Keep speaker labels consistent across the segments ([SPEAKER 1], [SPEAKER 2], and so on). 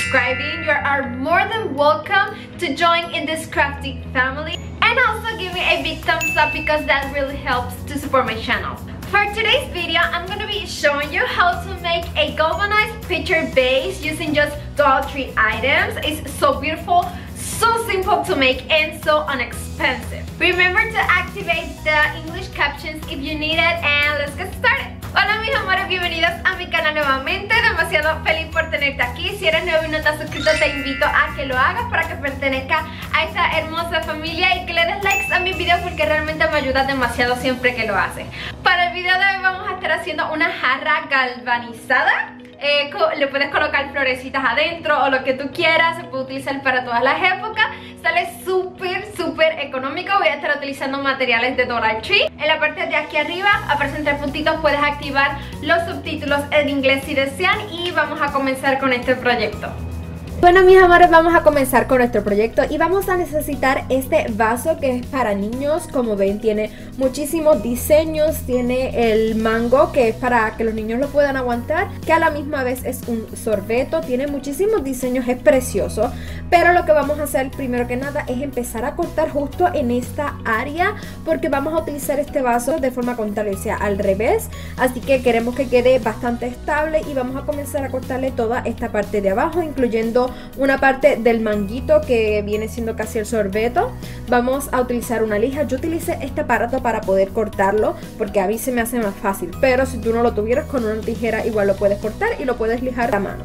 [SPEAKER 1] subscribing. You are more than welcome to join in this crafty family. And also give me a big thumbs up because that really helps to support my channel. For today's video, I'm going to be showing you how to make a galvanized picture base using just Dollar Tree items. It's so beautiful, so simple to make, and so inexpensive. Remember to activate the English captions if you need it, and let's get started. Hola mis amores, bienvenidos a mi canal nuevamente. Demasiado feliz por tenerte aquí. Si eres nuevo y no estás suscrito, te invito a que lo hagas para que pertenezcas a esta hermosa familia y que le des likes a mis videos porque realmente me ayuda demasiado siempre que lo haces. Para el video de hoy vamos a estar haciendo una jarra galvanizada. Le puedes colocar florecitas adentro o lo que tú quieras, se puede utilizar para todas las épocas. Sale súper económico. Voy a estar utilizando materiales de Dollar Tree. En la parte de aquí arriba aparecen 3 puntitos, puedes activar los subtítulos en inglés si desean. Y vamos a comenzar con este proyecto. Bueno mis amores, vamos a comenzar con nuestro proyecto y vamos a necesitar este vaso que es para niños. Como ven, tiene muchísimos diseños, tiene el mango que es para que los niños lo puedan aguantar, que a la misma vez es un sorbeto, tiene muchísimos diseños, es precioso. Pero lo que vamos a hacer primero que nada es empezar a cortar justo en esta área porque vamos a utilizar este vaso de forma contraria, o sea, al revés. Así que queremos que quede bastante estable y vamos a comenzar a cortarle toda esta parte de abajo, incluyendo una parte del manguito que viene siendo casi el sorbeto. Vamos a utilizar una lija. Yo utilicé este aparato para poder cortarlo porque a mí se me hace más fácil, pero si tú no lo tuvieras, con una tijera igual lo puedes cortar y lo puedes lijar a mano.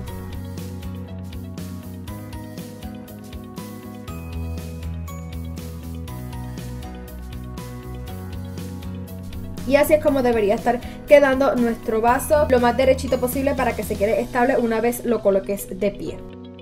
[SPEAKER 1] Y así es como debería estar quedando nuestro vaso, lo más derechito posible para que se quede estable una vez lo coloques de pie.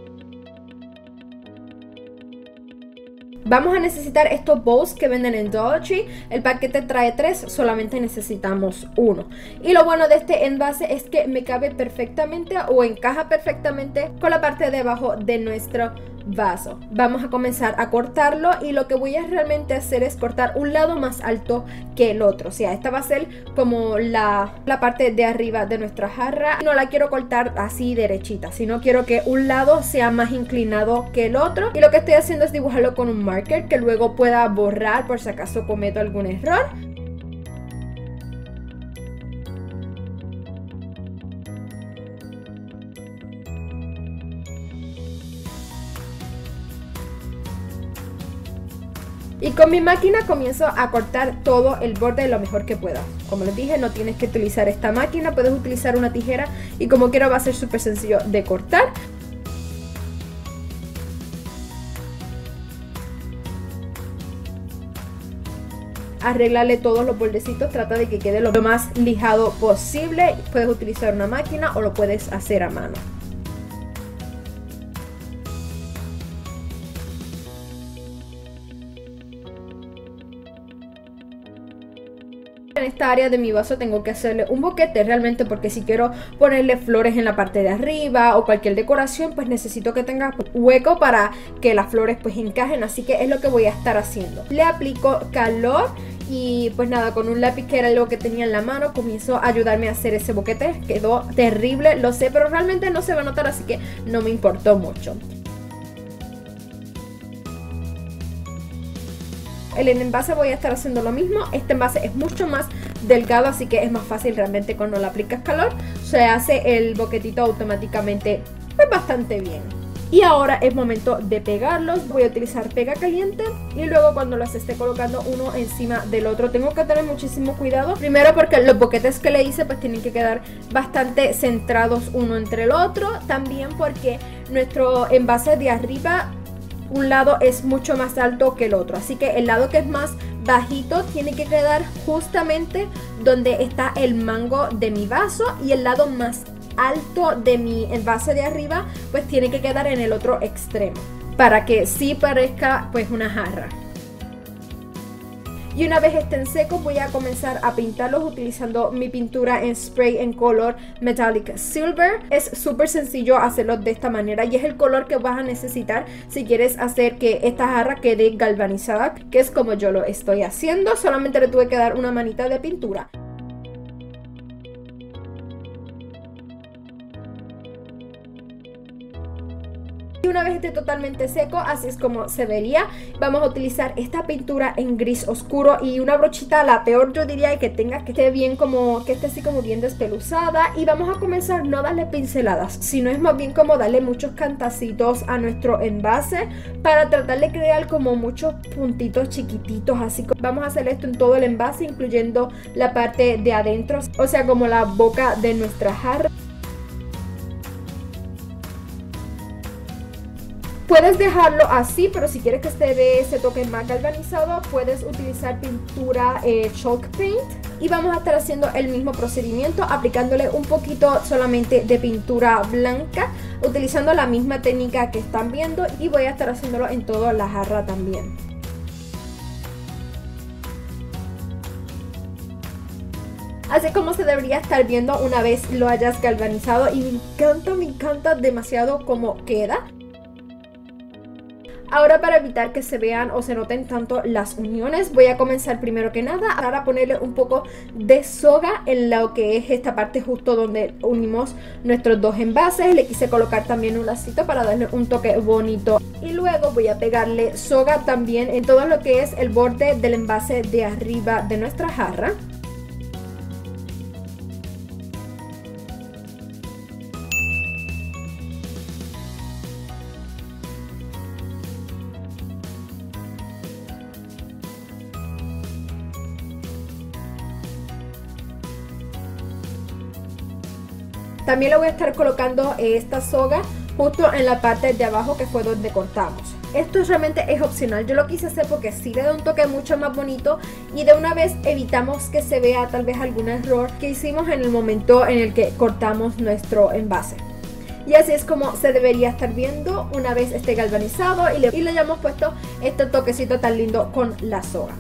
[SPEAKER 1] Vamos a necesitar estos bowls que venden en Dollar Tree. El paquete trae 3, solamente necesitamos 1. Y lo bueno de este envase es que me cabe perfectamente o encaja perfectamente con la parte de abajo de nuestro vaso. Vamos a comenzar a cortarlo y lo que voy a realmente hacer es cortar un lado más alto que el otro. O sea, esta va a ser como la parte de arriba de nuestra jarra. No la quiero cortar así derechita, sino quiero que un lado sea más inclinado que el otro. Y lo que estoy haciendo es dibujarlo con un marker que luego pueda borrar por si acaso cometo algún error. Y con mi máquina comienzo a cortar todo el borde lo mejor que pueda. Como les dije, no tienes que utilizar esta máquina, puedes utilizar una tijera y como quiera va a ser súper sencillo de cortar. Arreglarle todos los bordecitos, trata de que quede lo más lijado posible. Puedes utilizar una máquina o lo puedes hacer a mano. En esta área de mi vaso tengo que hacerle un boquete realmente porque si quiero ponerle flores en la parte de arriba o cualquier decoración, pues necesito que tenga hueco para que las flores pues encajen, así que es lo que voy a estar haciendo. Le aplico calor y pues nada, con un lápiz que era algo que tenía en la mano comienzo a ayudarme a hacer ese boquete. Quedó terrible, lo sé, pero realmente no se va a notar, así que no me importó mucho. En el envase voy a estar haciendo lo mismo. Este envase es mucho más delgado, así que es más fácil realmente cuando le aplicas calor. Se hace el boquetito automáticamente pues bastante bien. Y ahora es momento de pegarlos. Voy a utilizar pega caliente y luego cuando los esté colocando uno encima del otro tengo que tener muchísimo cuidado. Primero porque los boquetes que le hice pues tienen que quedar bastante centrados uno entre el otro. También porque nuestro envase de arriba, un lado es mucho más alto que el otro, así que el lado que es más bajito tiene que quedar justamente donde está el mango de mi vaso y el lado más alto de mi envase de arriba pues tiene que quedar en el otro extremo para que sí parezca pues una jarra. Y una vez estén secos voy a comenzar a pintarlos utilizando mi pintura en spray en color Metallic Silver. Es súper sencillo hacerlo de esta manera y es el color que vas a necesitar si quieres hacer que esta jarra quede galvanizada, que es como yo lo estoy haciendo. Solamente le tuve que dar una manita de pintura.
[SPEAKER 2] una vez esté totalmente seco, así es como se vería. Vamos a utilizar esta pintura en gris oscuro y una brochita, la peor yo diría que tenga, que esté bien como, que esté así como bien despeluzada. Y vamos a comenzar no darle pinceladas, sino es más bien como darle muchos cantacitos a nuestro envase para tratar de crear como muchos puntitos chiquititos, así como vamos a hacer esto en todo el envase, incluyendo la parte de adentro, o sea como la boca de nuestra jarra. Puedes dejarlo así, pero si quieres que se dé ese toque más galvanizado, puedes utilizar pintura chalk paint. Y vamos a estar haciendo el mismo procedimiento, aplicándole un poquito solamente de pintura blanca, utilizando la misma técnica que están viendo, y voy a estar haciéndolo en toda la jarra también. Así como se debería estar viendo una vez lo hayas galvanizado, y me encanta demasiado cómo queda. Ahora, para evitar que se vean o se noten tanto las uniones, voy a comenzar primero que nada a ponerle un poco de soga en lo que es esta parte justo donde unimos nuestros dos envases. Le quise colocar también un lacito para darle un toque bonito. Y luego voy a pegarle soga también en todo lo que es el borde del envase de arriba de nuestra jarra. También le voy a estar colocando esta soga justo en la parte de abajo, que fue donde cortamos. Esto realmente es opcional, yo lo quise hacer porque sí le da un toque mucho más bonito y de una vez evitamos que se vea tal vez algún error que hicimos en el momento en el que cortamos nuestro envase. Y así es como se debería estar viendo una vez esté galvanizado y le hayamos puesto este toquecito tan lindo con la soga.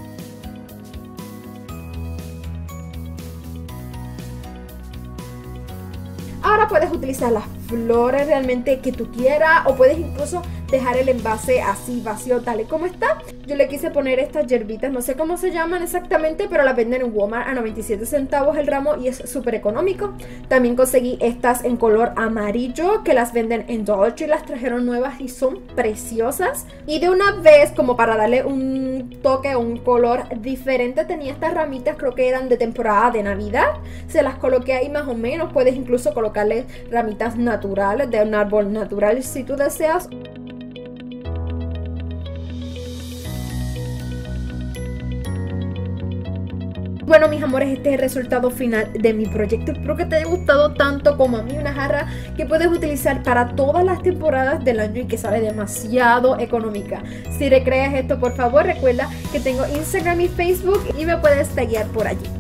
[SPEAKER 2] Ahora puedes utilizar las flores realmente que tú quieras, o puedes incluso dejar el envase así vacío tal y como está. Yo le quise poner estas hierbitas, no sé cómo se llaman exactamente, pero las venden en Walmart a 97 centavos el ramo y es súper económico. También conseguí estas en color amarillo que las venden en Dollar Tree, las trajeron nuevas y son preciosas. Y de una vez, como para darle un toque, un color diferente, tenía estas ramitas, creo que eran de temporada de Navidad. Se las coloqué ahí más o menos, puedes incluso colocarle ramitas naturales de un árbol natural si tú deseas. Bueno, mis amores, este es el resultado final de mi proyecto. Espero que te haya gustado tanto como a mí. Una jarra que puedes utilizar para todas las temporadas del año y que sale demasiado económica. Si recreas esto, por favor, recuerda que tengo Instagram y Facebook y me puedes taggear por allí.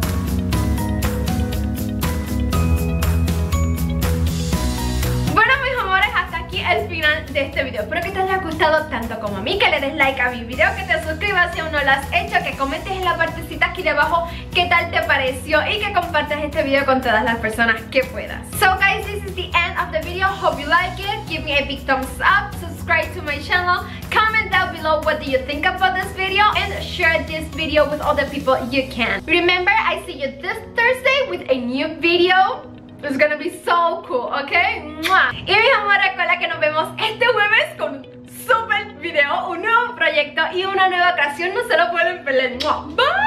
[SPEAKER 1] El final de este video. Espero que te haya gustado tanto como a mí, que le des like a mi video, que te suscribas si aún no lo has hecho, que comentes en la partecita aquí debajo qué tal te pareció y que compartas este video con todas las personas que puedas. So guys, this is the end of the video. Hope you like it. Give me a big thumbs up, subscribe to my channel, comment down below what do you think about this video, and share this video with all the people you can. Remember, I see you this Thursday with a new video. It's gonna be so cool, ¿ok? ¡Mua! Y mis amores, recuerda que nos vemos este jueves con un super video, un nuevo proyecto y una nueva creación. No se lo pueden perder. ¡Mua! Bye.